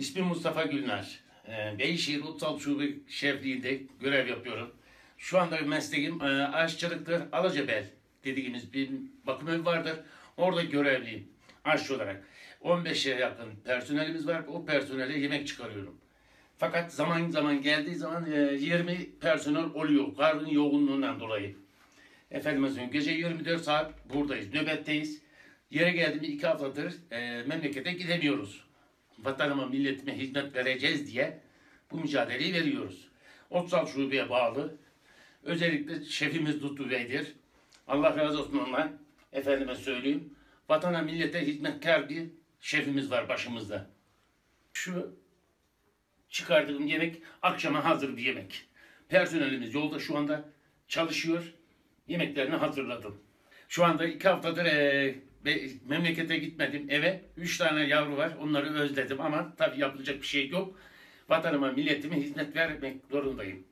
İsmim Mustafa Gülnar. Beyşehir Ulusal Şube Şefliği'nde görev yapıyorum. Şu anda mesleğim aşçılıktır. Alacabel dediğimiz bir bakım evi vardır. Orada görevliyim aşçı olarak. 15'e yakın personelimiz var. O personele yemek çıkarıyorum. Fakat zaman zaman geldiği zaman 20 personel oluyor. Karın yoğunluğundan dolayı. Efendime söyleyeyim, gece 24 saat buradayız. Nöbetteyiz. Yere geldiğimiz 2 haftadır memlekete gidemiyoruz. Vatanıma, milletime hizmet vereceğiz diye bu mücadeleyi veriyoruz. Otsal Şube'ye bağlı. Özellikle şefimiz Lütfü Bey'dir. Allah razı olsun ondan. Efendime söyleyeyim. Vatana, millete hizmetkar bir şefimiz var başımızda. Şu çıkardığım yemek akşama hazır bir yemek. Personelimiz yolda şu anda çalışıyor. Yemeklerini hazırladım. Şu anda 2 haftadır memlekete gitmedim eve. 3 tane yavru var. Onları özledim ama tabii yapılacak bir şey yok. Vatanıma, milletime hizmet vermek zorundayım.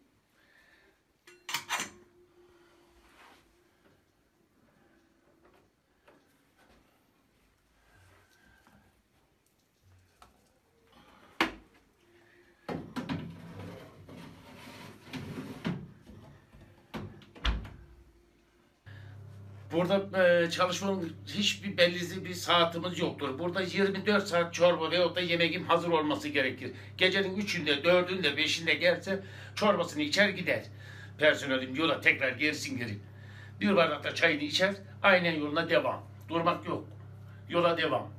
Burada çalışmanın hiçbir belli bir saatimiz yoktur. Burada 24 saat çorba veyahut da yemeğin hazır olması gerekir. Gecenin 3'ünde, 4'ünde, 5'inde gelse çorbasını içer gider. Personelim yola tekrar gerisin geri. Bir bardak da çayını içer, aynen yoluna devam. Durmak yok. Yola devam.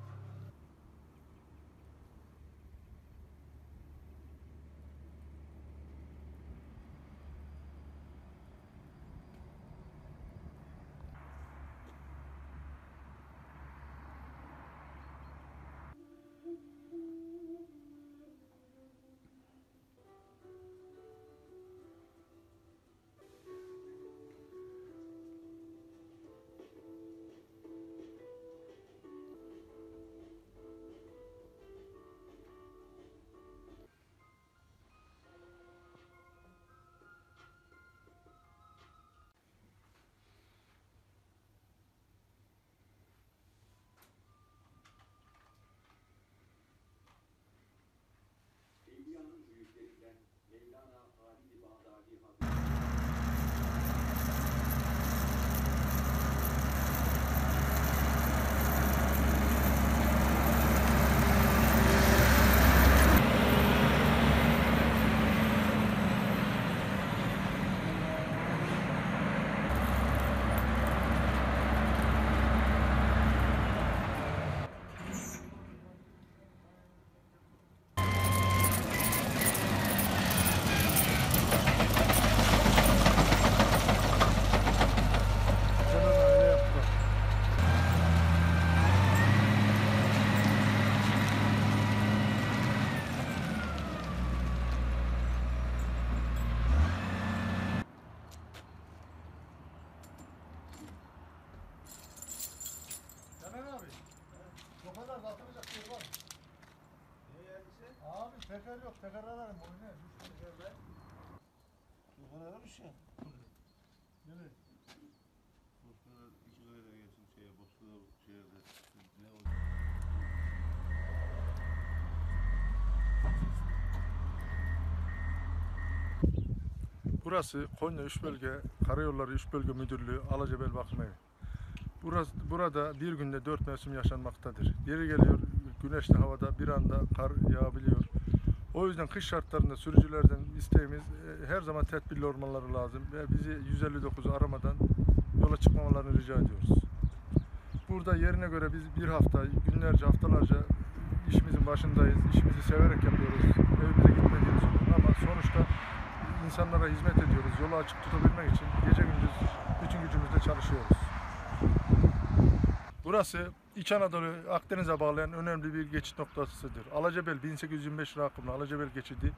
Abi teker yok, teker ararım onu ne? Tekerle. Teker aramış ya. Nereye? Bosna'da 2 liraya gelsin şeye, Bosna'da şehirde ne olacak? Burası Konya 3 Bölge Karayolları 3 Bölge Müdürlüğü Alacabel Bakım Evi. Burada bir günde 4 mevsim yaşanmaktadır. Yeri geliyor güneşli havada bir anda kar yağabiliyor. O yüzden kış şartlarında sürücülerden isteğimiz her zaman tedbirli olmaları lazım ve bizi 159'u aramadan yola çıkmamalarını rica ediyoruz. Burada yerine göre biz bir hafta, günlerce, haftalarca işimizin başındayız. İşimizi severek yapıyoruz. Evimize gitmediğimiz oluyor ama sonuçta insanlara hizmet ediyoruz. Yolu açık tutabilmek için gece gündüz bütün gücümüzle çalışıyoruz. Burası İç Anadolu Akdeniz'e bağlayan önemli bir geçit noktasıdır. Alacabel 1825 rakımlı Alacabel geçidi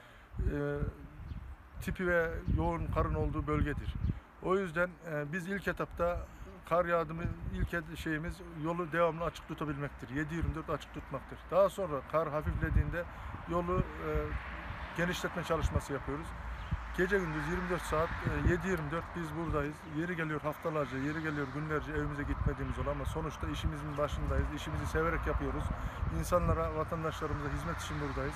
tipi ve yoğun karın olduğu bölgedir. O yüzden biz ilk etapta kar yağdığımı şeyimiz yolu devamlı açık tutabilmektir. 7/24 açık tutmaktır. Daha sonra kar hafiflediğinde yolu genişletme çalışması yapıyoruz. gece gündüz 24 saat 7-24 biz buradayız. Yeri geliyor haftalarca, yeri geliyor günlerce evimize gitmediğimiz oluyor ama sonuçta işimizin başındayız. İşimizi severek yapıyoruz. İnsanlara, vatandaşlarımıza hizmet için buradayız.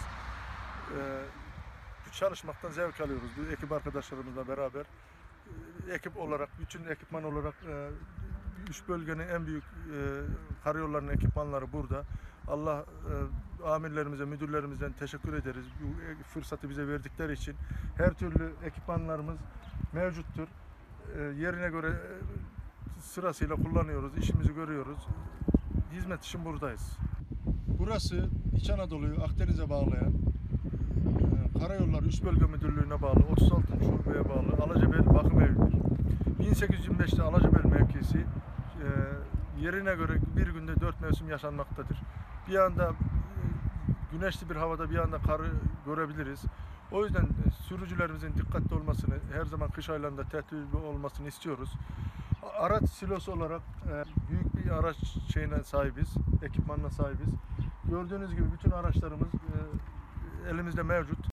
Bu çalışmaktan zevk alıyoruz. Bu ekip arkadaşlarımızla beraber. Ekip olarak, bütün ekipman olarak üç bölgenin en büyük karayollarının ekipmanları burada. Allah amirlerimize, müdürlerimizden teşekkür ederiz. Bu fırsatı bize verdikleri için. Her türlü ekipmanlarımız mevcuttur. Yerine göre sırasıyla kullanıyoruz, işimizi görüyoruz. Hizmet için buradayız. Burası İç Anadolu'yu Akdeniz'e bağlayan Karayolları Üst Bölge Müdürlüğü'ne bağlı, 36. Şube'ye bağlı Alacabel Bakım Evi'dir. 1825'te Alacabel mevkisi yerine göre bir günde 4 mevsim yaşanmaktadır. Bir anda güneşli bir havada bir anda karı görebiliriz. O yüzden sürücülerimizin dikkatli olmasını, her zaman kış aylarında tedbirli olmasını istiyoruz. Araç silosu olarak büyük bir araç şeyine sahibiz, ekipmanına sahibiz. Gördüğünüz gibi bütün araçlarımız elimizde mevcut.